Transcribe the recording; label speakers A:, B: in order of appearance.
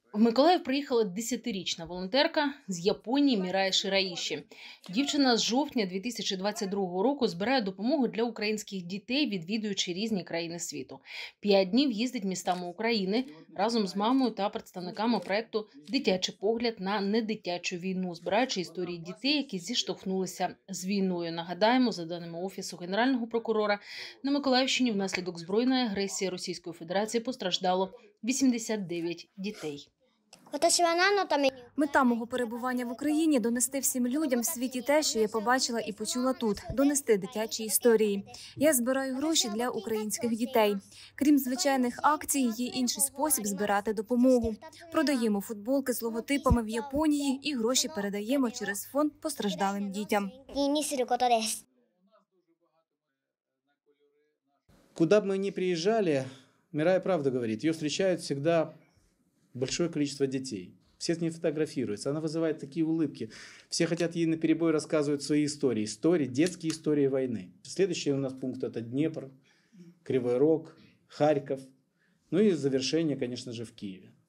A: В Миколаїв приїхала 10-річна волонтерка з Японії Мірай Шираїші. Дівчина з жовтня 2022 року збирає допомогу для українських дітей, відвідуючи різні країни світу. 5 днів їздить містами України разом з мамою та представниками проєкту «Дитячий погляд на недитячу війну», збираючи історії дітей, які зіштовхнулися з війною. Нагадаємо, за даними Офісу Генерального прокурора, на Миколаївщині внаслідок збройної агресії Російської Федерації постраждало 89 дітей.
B: Мета мого перебування в Україні – донести всім людям в світі те, що я побачила і почула тут, донести дитячі історії. Я збираю гроші для українських дітей. Крім звичайних акцій, є інший спосіб збирати допомогу. Продаємо футболки з логотипами в Японії і гроші передаємо через фонд постраждалим дітям.
C: Куда бы мы ни приезжали, Мирая правду говорит, ее встречают всегда большое количество детей. Все с ней фотографируются, она вызывает такие улыбки. Все хотят ей наперебой рассказывать свои истории, детские истории войны. Следующий у нас пункт – это Днепр, Кривой Рог, Харьков. Ну и завершение, конечно же, в Киеве.